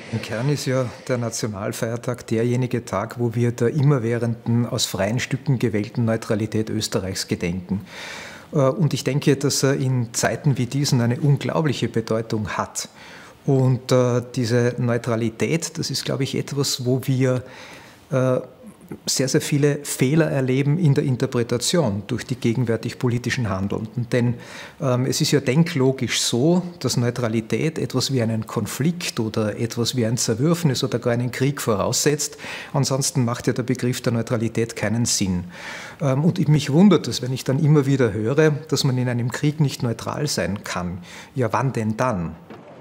Im Kern ist ja der Nationalfeiertag derjenige Tag, wo wir der immerwährenden, aus freien Stücken gewählten Neutralität Österreichs gedenken. Und ich denke, dass er in Zeiten wie diesen eine unglaubliche Bedeutung hat. Und diese Neutralität, das ist, glaube ich, etwas, wo wir sehr, sehr viele Fehler erleben in der Interpretation durch die gegenwärtig politischen Handelnden. Denn es ist ja denklogisch so, dass Neutralität etwas wie einen Konflikt oder etwas wie ein Zerwürfnis oder gar einen Krieg voraussetzt. Ansonsten macht ja der Begriff der Neutralität keinen Sinn. Und mich wundert es, wenn ich dann immer wieder höre, dass man in einem Krieg nicht neutral sein kann. Ja, wann denn dann?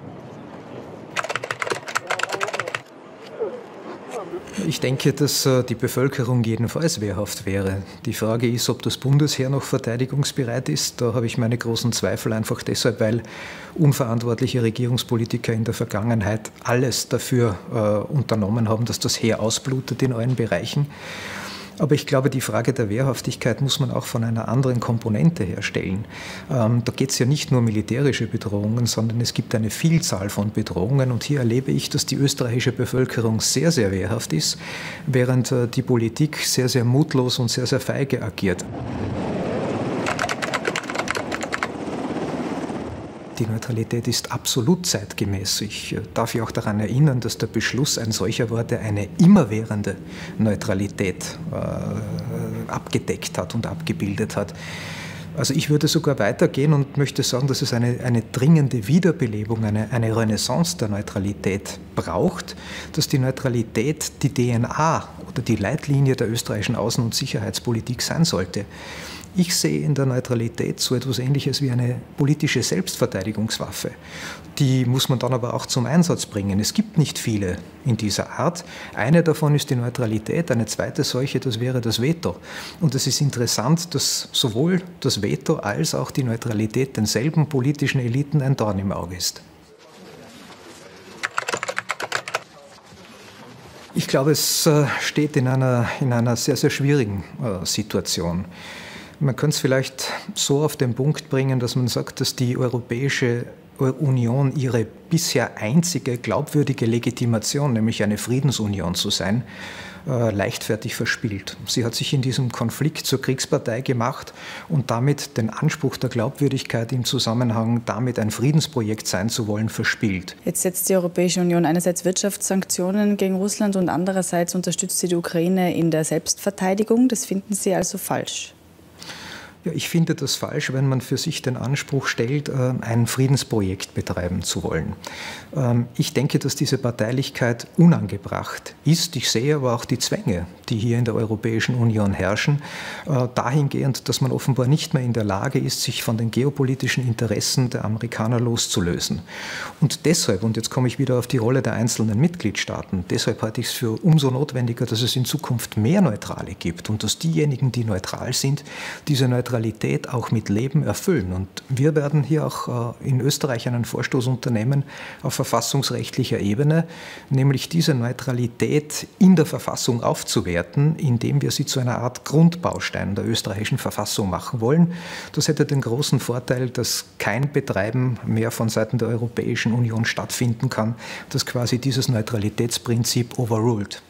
Ich denke, dass die Bevölkerung jedenfalls wehrhaft wäre. Die Frage ist, ob das Bundesheer noch verteidigungsbereit ist. Da habe ich meine großen Zweifel, einfach deshalb, weil unverantwortliche Regierungspolitiker in der Vergangenheit alles dafür unternommen haben, dass das Heer ausblutet in allen Bereichen. Aber ich glaube, die Frage der Wehrhaftigkeit muss man auch von einer anderen Komponente herstellen. Da geht es ja nicht nur um militärische Bedrohungen, sondern es gibt eine Vielzahl von Bedrohungen. Und hier erlebe ich, dass die österreichische Bevölkerung sehr, sehr wehrhaft ist, während die Politik sehr, sehr mutlos und sehr, sehr feige agiert. Die Neutralität ist absolut zeitgemäß. Ich darf ja auch daran erinnern, dass der Beschluss ein solcher war, der eine immerwährende Neutralität abgedeckt hat und abgebildet hat. Also ich würde sogar weitergehen und möchte sagen, dass es eine dringende Wiederbelebung, eine Renaissance der Neutralität braucht, dass die Neutralität die DNA oder die Leitlinie der österreichischen Außen- und Sicherheitspolitik sein sollte. Ich sehe in der Neutralität so etwas Ähnliches wie eine politische Selbstverteidigungswaffe. Die muss man dann aber auch zum Einsatz bringen. Es gibt nicht viele in dieser Art. Eine davon ist die Neutralität, eine zweite solche, das wäre das Veto. Und es ist interessant, dass sowohl das Veto als auch die Neutralität denselben politischen Eliten ein Dorn im Auge ist. Ich glaube, es steht in einer sehr, sehr schwierigen Situation. Man könnte es vielleicht so auf den Punkt bringen, dass man sagt, dass die Europäische Union ihre bisher einzige glaubwürdige Legitimation, nämlich eine Friedensunion zu sein, leichtfertig verspielt. Sie hat sich in diesem Konflikt zur Kriegspartei gemacht und damit den Anspruch der Glaubwürdigkeit im Zusammenhang damit ein Friedensprojekt sein zu wollen, verspielt. Jetzt setzt die Europäische Union einerseits Wirtschaftssanktionen gegen Russland und andererseits unterstützt sie die Ukraine in der Selbstverteidigung. Das finden Sie also falsch? Ja, ich finde das falsch, wenn man für sich den Anspruch stellt, ein Friedensprojekt betreiben zu wollen. Ich denke, dass diese Parteilichkeit unangebracht ist. Ich sehe aber auch die Zwänge, die hier in der Europäischen Union herrschen, dahingehend, dass man offenbar nicht mehr in der Lage ist, sich von den geopolitischen Interessen der Amerikaner loszulösen. Und deshalb, und jetzt komme ich wieder auf die Rolle der einzelnen Mitgliedstaaten, deshalb halte ich es für umso notwendiger, dass es in Zukunft mehr Neutrale gibt und dass diejenigen, die neutral sind, diese Neutralität auch mit Leben erfüllen. Und wir werden hier auch in Österreich einen Vorstoß unternehmen auf verfassungsrechtlicher Ebene, nämlich diese Neutralität in der Verfassung aufzuwerten, indem wir sie zu einer Art Grundbaustein der österreichischen Verfassung machen wollen. Das hätte den großen Vorteil, dass kein Betreiben mehr von Seiten der Europäischen Union stattfinden kann, das quasi dieses Neutralitätsprinzip overruled.